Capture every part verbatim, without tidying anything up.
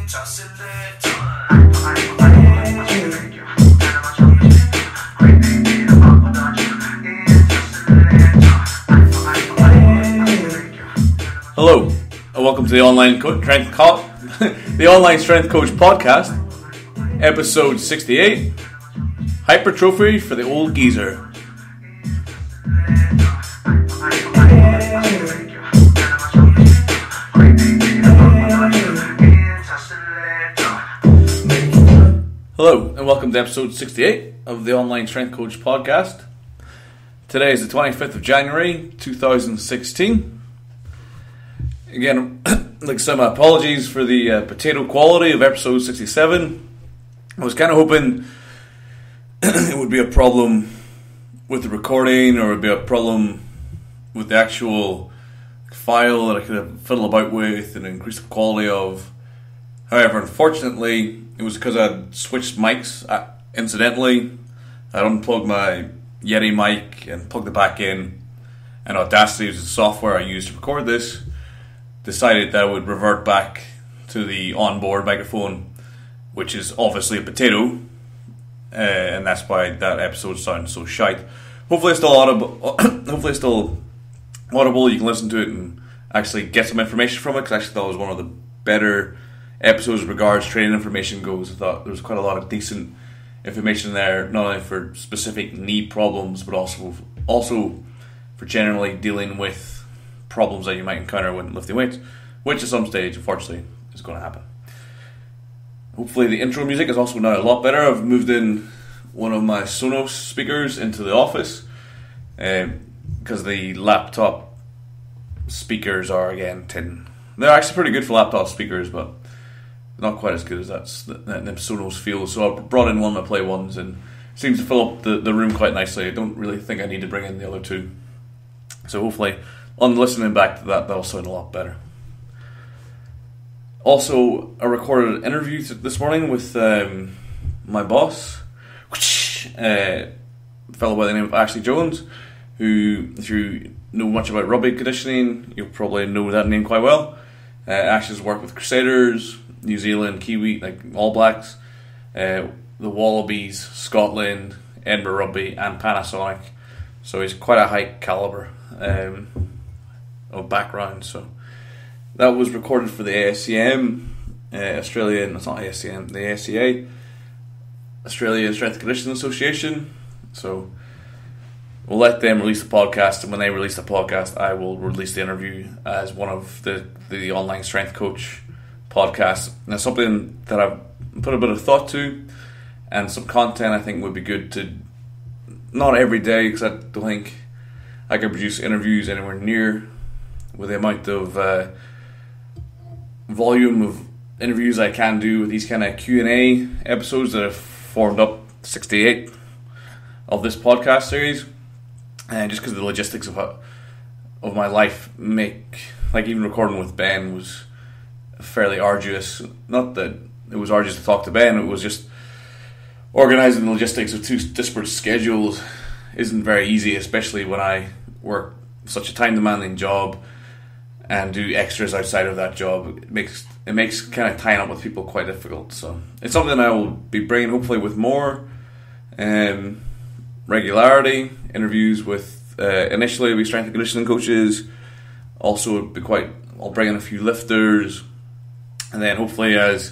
Hello, and welcome to the Online Co- Strength Co- the Online Strength Coach Podcast, episode sixty-eight, Hypertrophy for the Old Geezer. Hello, and welcome to episode sixty-eight of the Online Strength Coach Podcast. Today is the twenty-fifth of January, two thousand sixteen. Again, like some apologies for the uh, potato quality of episode sixty-seven. I was kind of hoping it would be a problem with the recording, or it would be a problem with the actual file that I could fiddle about with and increase the quality of. However, unfortunately, it was because I had switched mics uh, incidentally. I unplugged my Yeti mic and plugged it back in, and Audacity, is the software I used to record this, decided that I would revert back to the onboard microphone, which is obviously a potato, uh, and that's why that episode sounds so shite. Hopefully it's still audible. Hopefully it's still audible. You can listen to it and actually get some information from it, because I actually thought it was one of the better episodes as regards training information goes. I thought there was quite a lot of decent information there, not only for specific knee problems, but also also for generally dealing with problems that you might encounter when lifting weights, which at some stage, unfortunately, is going to happen. Hopefully the intro music is also now a lot better. I've moved in one of my Sonos speakers into the office, um, because the laptop speakers are, again, tin. They're actually pretty good for laptop speakers, but not quite as good as that's that, that Sonos feels. So I brought in one of my Play ones, and it seems to fill up the, the room quite nicely. I don't really think I need to bring in the other two. So hopefully, on listening back to that, that'll sound a lot better. Also, I recorded an interview this morning with um, my boss, uh, a fellow by the name of Ashley Jones, who, if you know much about rugby conditioning, you'll probably know that name quite well. Uh, Ashley's worked with Crusaders, New Zealand, Kiwi, like All Blacks, uh, the Wallabies, Scotland, Edinburgh Rugby, and Panasonic. So he's quite a high caliber um, of background. So that was recorded for the A S C M, uh, Australian. It's not A S C M, the A S C A, Australian Strength and Conditioning Association. So we'll let them release the podcast, and when they release the podcast, I will release the interview as one of the the Online Strength Coach podcasts. And it's something that I've put a bit of thought to, and some content I think would be good to, not every day, because I don't think I can produce interviews anywhere near with the amount of uh, volume of interviews I can do with these kind of Q and A episodes that have formed up sixty-eight of this podcast series. And just because the logistics of of my life make, like even recording with Ben was fairly arduous. Not that it was arduous to talk to Ben, it was just organising the logistics of two disparate schedules isn't very easy, especially when I work such a time-demanding job and do extras outside of that job. It makes it makes kind of tying up with people quite difficult. So it's something I will be bringing, hopefully, with more um, regularity. Interviews with uh, initially it'll be strength and conditioning coaches. Also, it'll be quite. I'll bring in a few lifters, and then hopefully, as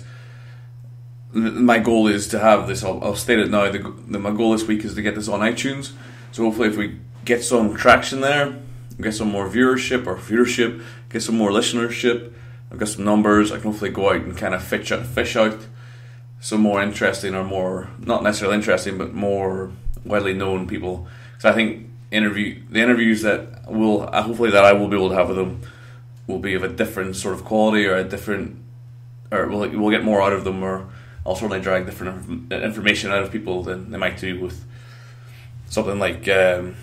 my goal is to have this, I'll, I'll state it now. The, the, my goal this week is to get this on iTunes. So hopefully, if we get some traction there, get some more viewership or viewership, get some more listenership, I've got some numbers, I can hopefully go out and kind of fish out, fish out some more interesting, or more, not necessarily interesting, but more widely known people. Because I think interview the interviews that will, hopefully that I will be able to have with them, will be of a different sort of quality, or a different, or we'll, we'll get more out of them, or I'll certainly drag different information out of people than they might do with something like um,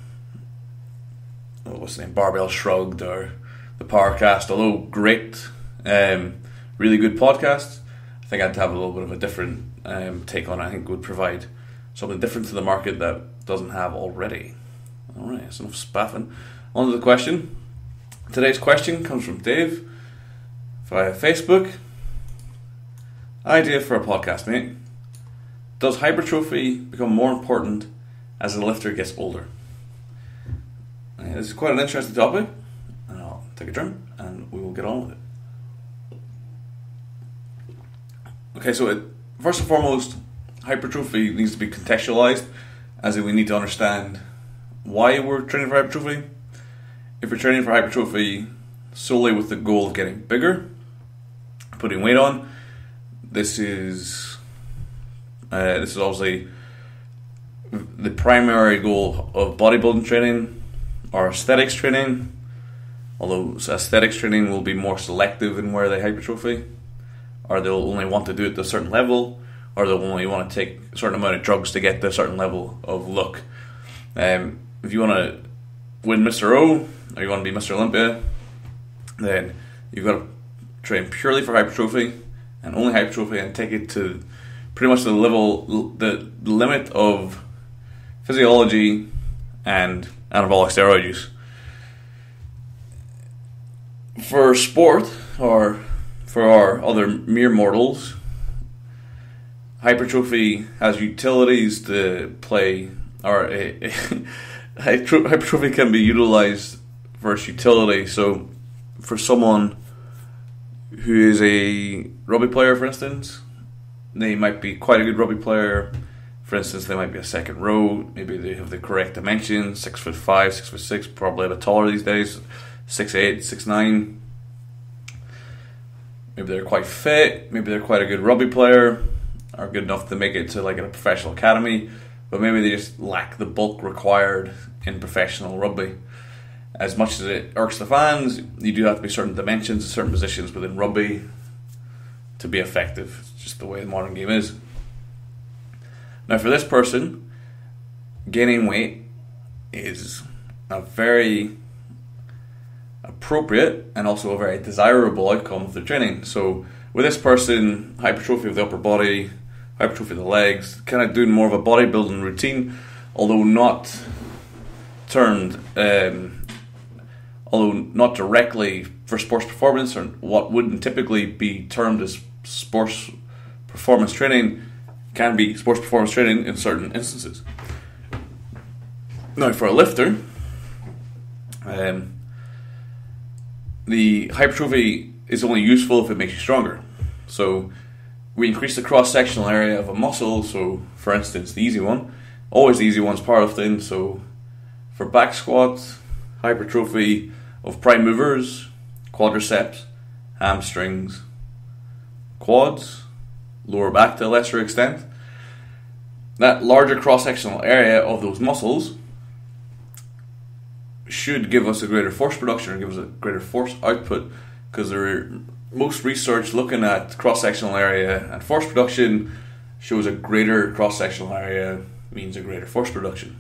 what's the name, Barbell Shrugged, or the Powercast. Although great, um, really good podcasts, I think I'd have a little bit of a different um, take on it. I think would provide something different to the market that doesn't have already. Alright, that's enough spaffing. On to the question. Today's question comes from Dave via Facebook. Idea for a podcast, mate. Does hypertrophy become more important as the lifter gets older? Uh, this is quite an interesting topic, and I'll take a drink and we will get on with it. Okay, so it, first and foremost, hypertrophy needs to be contextualized, as in we need to understand why we're training for hypertrophy. If we're training for hypertrophy solely with the goal of getting bigger, putting weight on, this is uh, this is obviously the primary goal of bodybuilding training or aesthetics training. Although aesthetics training will be more selective in where they hypertrophy, or they'll only want to do it to a certain level, or they'll only want to take a certain amount of drugs to get to a certain level of look. Um, if you want to win Mister O, or you want to be Mister Olympia, then you've got to train purely for hypertrophy and only hypertrophy, and take it to pretty much the level, the limit of physiology and anabolic steroid use. For sport, or for our other mere mortals, hypertrophy has utilities to play, or a, a hypertrophy can be utilized for its utility. So, for someone who is a rugby player, for instance, they might be quite a good rugby player. For instance, they might be a second row. Maybe they have the correct dimensions, six foot five, six foot six, probably a bit taller these days, six eight, six nine. Maybe they're quite fit. Maybe they're quite a good rugby player, or good enough to make it to like a professional academy. But maybe they just lack the bulk required in professional rugby. As much as it irks the fans, you do have to be certain dimensions, certain positions within rugby to be effective. It's just the way the modern game is. Now, for this person, gaining weight is a very appropriate and also a very desirable outcome of their training. So, with this person, hypertrophy of the upper body, hypertrophy of the legs, kind of doing more of a bodybuilding routine, although not termed, um, although not directly for sports performance, or what wouldn't typically be termed as sports performance training, can be sports performance training in certain instances. Now, for a lifter, um, the hypertrophy is only useful if it makes you stronger. So we increase the cross-sectional area of a muscle. So, for instance, the easy one, always the easy one's powerlifting. So for back squats, hypertrophy of prime movers, quadriceps, hamstrings, quads, lower back to a lesser extent. That larger cross-sectional area of those muscles should give us a greater force production, or give us a greater force output, because there are, most research looking at cross-sectional area and force production shows a greater cross-sectional area means a greater force production.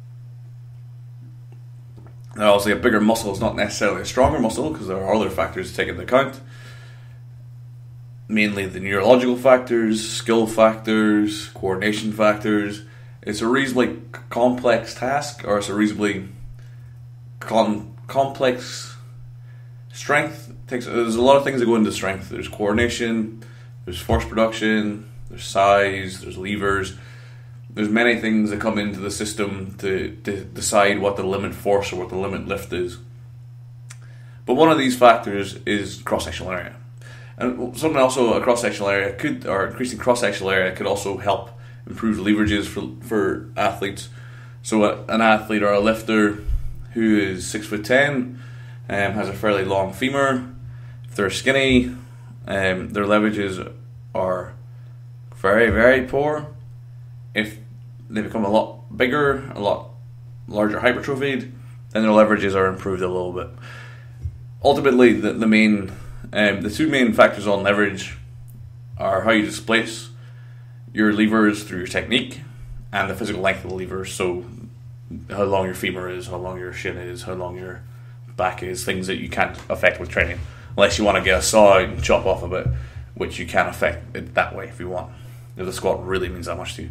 Now, obviously, a bigger muscle is not necessarily a stronger muscle, because there are other factors to take into account. Mainly the neurological factors, skill factors, coordination factors. It's a reasonably complex task, or it's a reasonably con- complex strength. Takes there's a lot of things that go into strength. There's coordination, there's force production, there's size, there's levers. There's many things that come into the system to, to decide what the limit force or what the limit lift is. But one of these factors is cross-sectional area. And something also, a cross-sectional area could, or increasing cross-sectional area could also help improve leverages for for athletes. So a, an athlete or a lifter who is six foot ten, um, has a fairly long femur. If they're skinny, um, their leverages are very, very poor. If they become a lot bigger, a lot larger hypertrophied, then their leverages are improved a little bit. Ultimately, the, the main, um, the two main factors on leverage are how you displace your levers through your technique and the physical length of the levers. So, how long your femur is, how long your shin is, how long your back is, things that you can't affect with training, unless you want to get a saw out and chop off a bit, which you can affect it that way if you want, if the squat really means that much to you.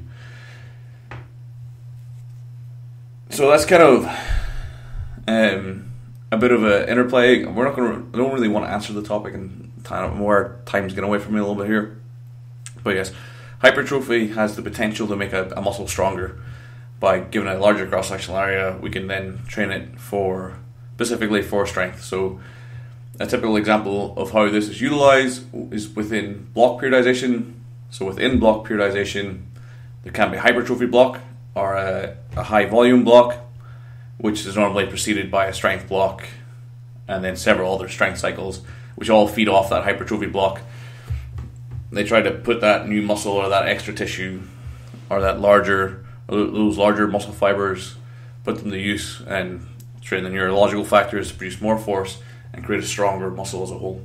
So that's kind of um, a bit of an interplay. We're not going to. I don't really want to answer the topic, and time, more time's getting away from me a little bit here. But yes, hypertrophy has the potential to make a, a muscle stronger. By giving a larger cross-sectional area, we can then train it for specifically for strength. So a typical example of how this is utilized is within block periodization. So within block periodization, there can be a hypertrophy block or a, a high volume block, which is normally preceded by a strength block and then several other strength cycles, which all feed off that hypertrophy block. They try to put that new muscle or that extra tissue or that larger, those larger muscle fibers, put them to use and train the neurological factors to produce more force and create a stronger muscle as a whole.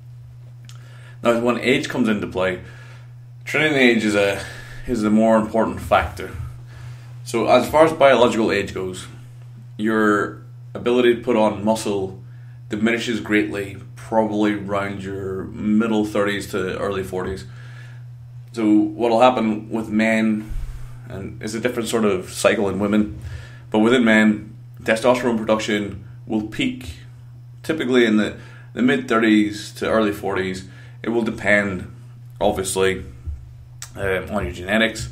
Now, when age comes into play, training age is a is the more important factor. So, as far as biological age goes, your ability to put on muscle diminishes greatly, probably around your middle thirties to early forties. So, what will happen with men, and it's a different sort of cycle in women, but within men, testosterone production will peak typically in the, the mid thirties to early forties. It will depend, obviously, um, on your genetics,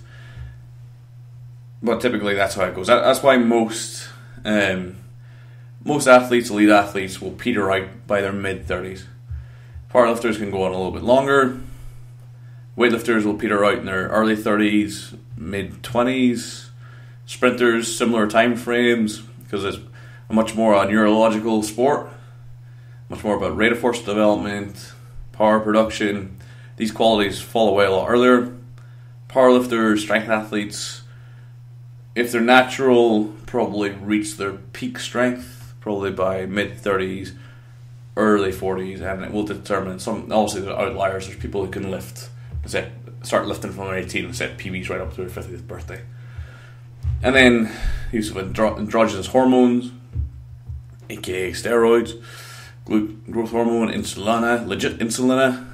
but typically that's how it goes. That, that's why most um, most athletes, elite athletes, will peter out by their mid thirties. Powerlifters can go on a little bit longer. Weightlifters will peter out in their early thirties, mid twenties. Sprinters, similar time frames, because it's a much more a neurological sport, much more about rate of force development, power production. These qualities fall away a lot earlier. Powerlifters, strength athletes, if they're natural, probably reach their peak strength probably by mid thirties, early forties, and it will determine some. Obviously, there are outliers. There's people who can lift, say, start lifting from their eighteen and set P Bs right up to their fiftieth birthday. And then use of andro- androgynous hormones, aka steroids, growth hormone, insulina, legit insulina,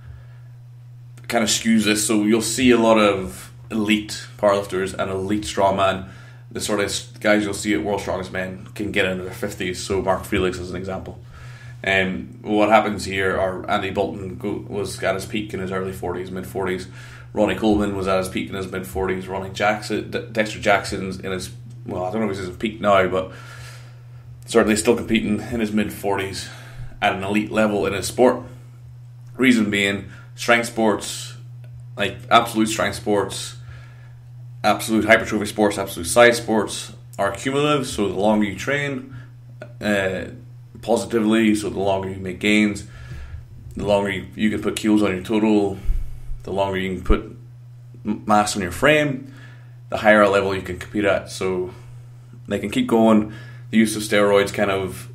kind of skews this. So you'll see a lot of elite powerlifters and elite strongman. The sort of guys you'll see at World's Strongest Men can get into their fifties. So Mark Felix is an example. And um, what happens here, or Andy Bolton go, was at his peak in his early forties, mid forties. Ronnie Coleman was at his peak in his mid forties. Ronnie Jackson, De- Dexter Jackson's in his, well, I don't know if he's at his peak now, but certainly still competing in his mid forties at an elite level in his sport. Reason being, strength sports, like absolute strength sports, absolute hypertrophy sports, absolute size sports, are cumulative. So the longer you train uh, positively, so the longer you make gains, the longer you, you can put kilos on your total, the longer you can put mass on your frame, the higher a level you can compete at. So they can keep going. The use of steroids kind of,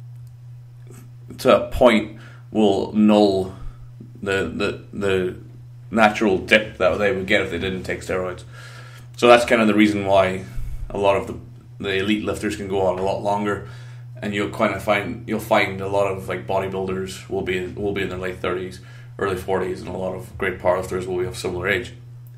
to a point, will null the the the natural dip that they would get if they didn't take steroids. So that's kind of the reason why a lot of the, the elite lifters can go on a lot longer, and you'll kind of find you'll find a lot of like bodybuilders will be will be in their late thirties, early forties, and a lot of great powerlifters will be of similar age.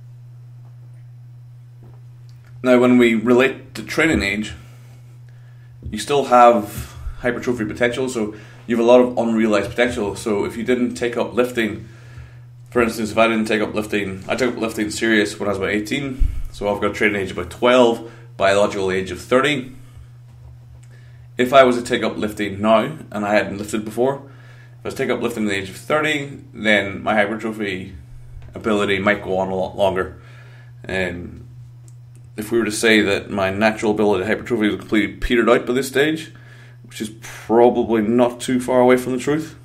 Now, when we relate to training age, you still have hypertrophy potential, so you have a lot of unrealized potential. So if you didn't take up lifting, for instance, if I didn't take up lifting, I took up lifting serious when I was about eighteen, so I've got a training age of about twelve, biological age of thirty. If I was to take up lifting now, and I hadn't lifted before, if I was to take up lifting at the age of thirty, then my hypertrophy ability might go on a lot longer. And if we were to say that my natural ability to hypertrophy was completely petered out by this stage, which is probably not too far away from the truth,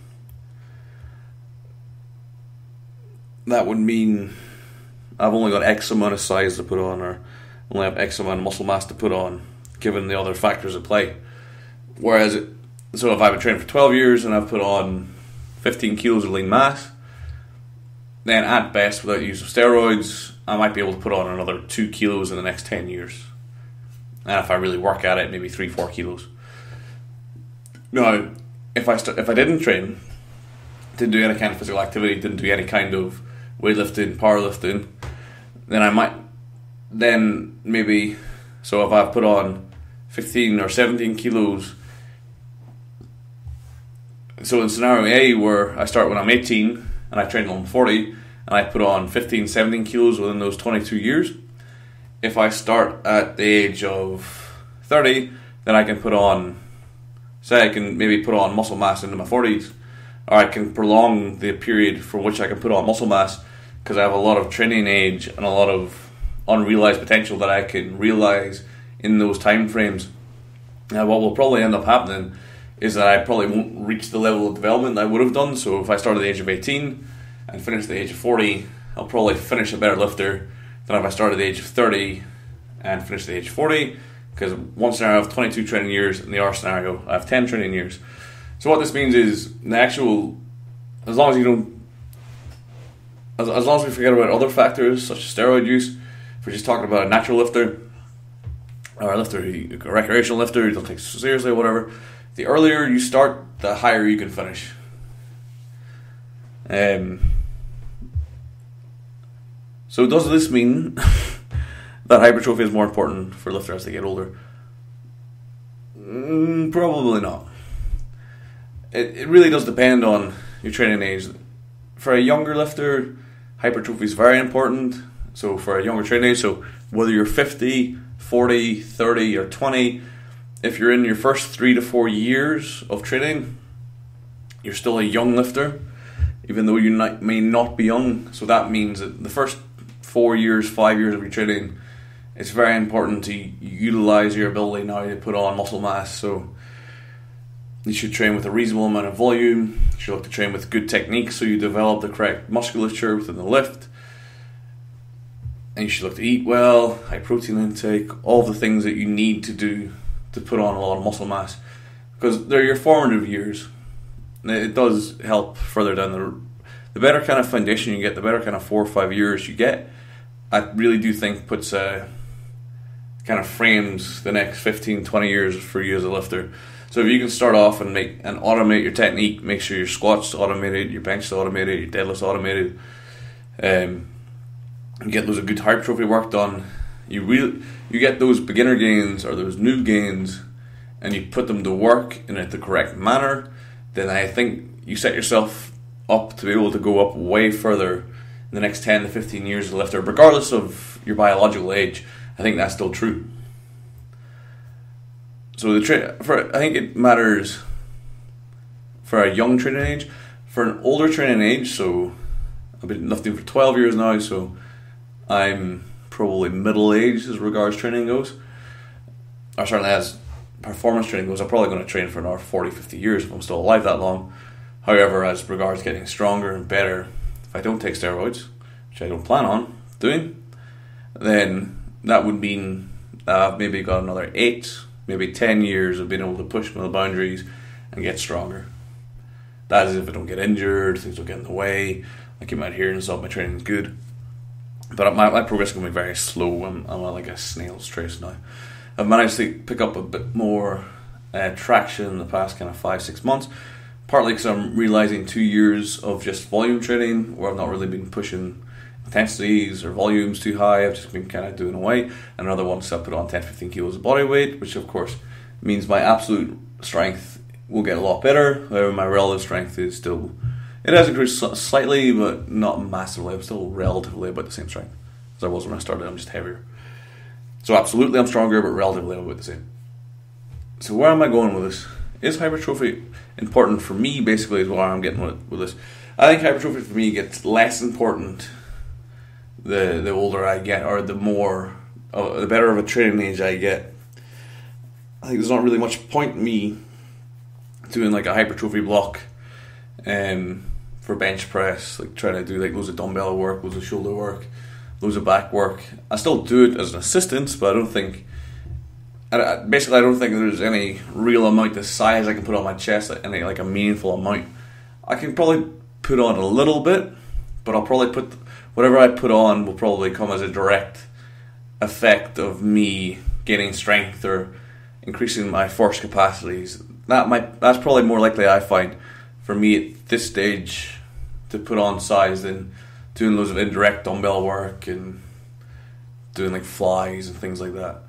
that would mean I've only got X amount of size to put on, or only have X amount of muscle mass to put on, given the other factors at play. Whereas, it, so if I've been training for twelve years and I've put on fifteen kilos of lean mass, then at best, without the use of steroids, I might be able to put on another two kilos in the next ten years. And if I really work at it, maybe three, four kilos. Now, if I st- if I didn't train, didn't do any kind of physical activity, didn't do any kind of weightlifting, powerlifting, then I might, then maybe, so if I've put on fifteen or seventeen kilos, so in scenario A, where I start when I'm eighteen and I train till I'm forty, and I put on fifteen, seventeen kilos within those twenty-two years. If I start at the age of thirty, then I can put on, say I can maybe put on muscle mass into my forties, or I can prolong the period for which I can put on muscle mass, because I have a lot of training age and a lot of unrealized potential that I can realize in those time frames. Now, what will probably end up happening is that I probably won't reach the level of development that I would have done. So if I start at the age of eighteen and finish at the age of forty, I'll probably finish a better lifter than if I start at the age of thirty and finish at the age of forty, because one scenario I have twenty-two training years, and the other scenario I have ten training years. So what this means is, the actual, as long as you don't, as, as long as we forget about other factors such as steroid use, if we're just talking about a natural lifter, or a lifter, a recreational lifter who don't take it seriously or whatever, the earlier you start, the higher you can finish. Um, so does this mean that hypertrophy is more important for lifters as they get older? Mm, probably not. It, it really does depend on your training age. For a younger lifter, hypertrophy is very important. So for a younger training age, so whether you're fifty, forty, thirty or twenty, if you're in your first three to four years of training, you're still a young lifter, even though you not, may not be young. So that means that the first four years, five years of your training, it's very important to utilize your ability now to put on muscle mass. So you should train with a reasonable amount of volume. You should look to train with good techniques so you develop the correct musculature within the lift. And you should look to eat well, high protein intake, all the things that you need to do to put on a lot of muscle mass, because they're your formative years. It does help further down the road. The better kind of foundation you get, the better kind of four or five years you get, I really do think puts a kind of frames the next fifteen, twenty years for you as a lifter. So if you can start off and make and automate your technique, make sure your squats automated, your bench is automated, your deadlift's automated, um, and get loads of good hypertrophy work done, you really you get those beginner gains or those new gains, and you put them to work in the correct manner, then I think you set yourself up to be able to go up way further in the next ten to fifteen years as a lifter, regardless of your biological age. I think that's still true. So the tra- for I think it matters for a young training age. For an older training age, so I've been lifting for twelve years now, so I'm probably middle aged as regards training goes, or certainly as performance training goes. I'm probably going to train for another forty, fifty years if I'm still alive that long. However, as regards getting stronger and better, if I don't take steroids, which I don't plan on doing, then that would mean that I've maybe got another eight, maybe ten years of being able to push my boundaries and get stronger. That is if I don't get injured, things don't get in the way, I keep my adherence up, my training is good. But my, my progress is going to be very slow. I'm, I'm on like a snail's trace now. I've managed to pick up a bit more uh, traction in the past kind of five, six months. Partly because I'm realizing two years of just volume training where I've not really been pushing intensities or volumes too high. I've just been kind of doing away. And another one, so I put on ten, fifteen kilos of body weight, which of course means my absolute strength will get a lot better. However, my relative strength is still, it has increased slightly, but not massively. I'm still relatively about the same strength as I was when I started. I'm just heavier. So absolutely I'm stronger, but relatively I'm about the same. So where am I going with this? Is hypertrophy important for me, basically, is where I'm getting with, with this. I think hypertrophy for me gets less important the the older I get, or the more, uh, the better of a training age I get. I think there's not really much point in me doing like a hypertrophy block um, for bench press, like trying to do like loads of dumbbell work, loads of shoulder work, loads of back work. I still do it as an assistant, but I don't think, I, basically I don't think there's any real amount of size I can put on my chest, any like a meaningful amount. I can probably put on a little bit, but I'll probably put, whatever I put on will probably come as a direct effect of me gaining strength or increasing my force capacities. That might, that's probably more likely, I find, for me at this stage to put on size than doing loads of indirect dumbbell work and doing like flies and things like that.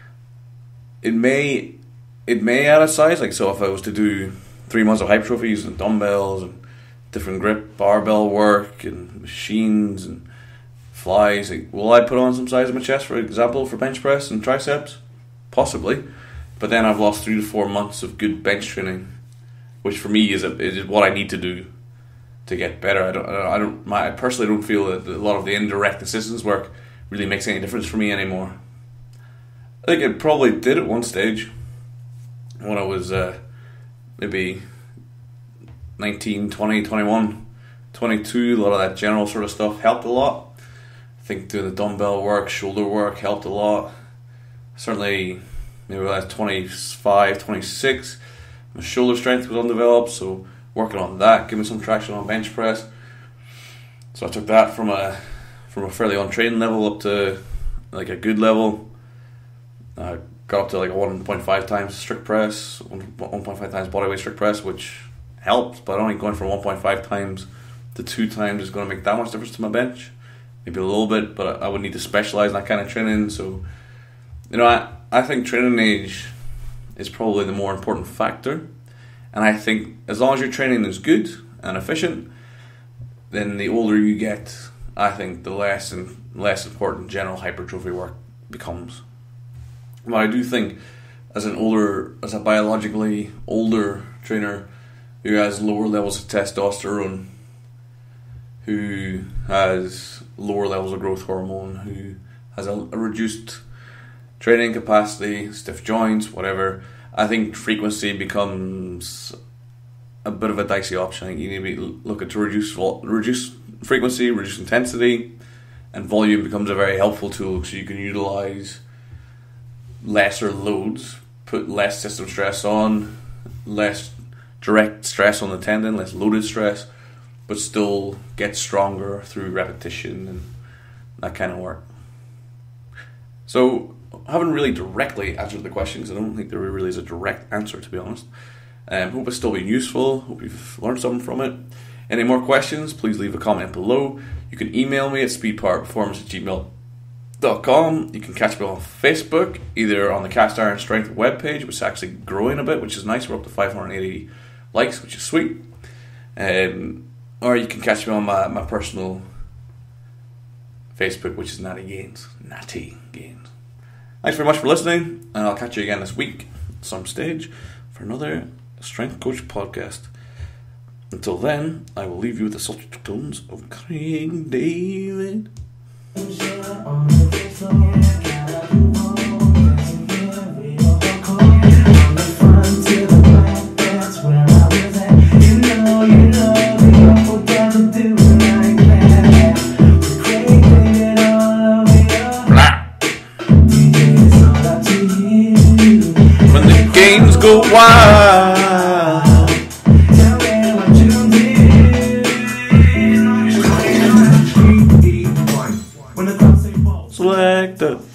It may it may add a size, like so if I was to do three months of hypertrophy using dumbbells and different grip, barbell work, and machines and flies. Like, will I put on some size of my chest, for example, for bench press and triceps? Possibly. But then I've lost three to four months of good bench training, which for me is, a, is what I need to do to get better. I don't. I don't. My, I personally don't feel that a lot of the indirect assistance work really makes any difference for me anymore. I think it probably did at one stage when I was uh, maybe nineteen, twenty, twenty-one, twenty-two. A lot of that general sort of stuff helped a lot. I think doing the dumbbell work, shoulder work helped a lot. Certainly, maybe when I was twenty-five, twenty-six, my shoulder strength was undeveloped, so working on that, giving some traction on bench press. So I took that from a from a fairly untrained level up to like a good level. I got up to like a one point five times strict press, one point five times bodyweight strict press, which helped, but only going from one point five times to two times is going to make that much difference to my bench. Maybe a little bit, but I would need to specialize in that kind of training. So, you know, I, I think training age is probably the more important factor. And I think as long as your training is good and efficient, then the older you get, I think the less and less important general hypertrophy work becomes. But I do think as an older, as a biologically older trainer who has lower levels of testosterone, who has lower levels of growth hormone, who has a, a reduced training capacity, stiff joints, whatever, I think frequency becomes a bit of a dicey option. I think you need to look at to reduce vol- reduce frequency, reduce intensity, and volume becomes a very helpful tool, so you can utilize lesser loads, put less system stress on, less direct stress on the tendon, less loaded stress, but still get stronger through repetition and that kind of work. So I haven't really directly answered the question because I don't think there really is a direct answer, to be honest. Um, hope it's still been useful. Hope you've learned something from it. Any more questions, please leave a comment below. You can email me at speedpowerperformance at gmail dot com. You can catch me on Facebook, either on the Cast Iron Strength webpage, which is actually growing a bit, which is nice. We're up to five hundred eighty likes, which is sweet. Um, or you can catch me on my, my personal Facebook, which is Natty Gains. Natty Gains. Thanks very much for listening, and I'll catch you again this week at some stage for another Strength Coach podcast. Until then, I will leave you with the sultry tones of Craig David. When the games go wild, select the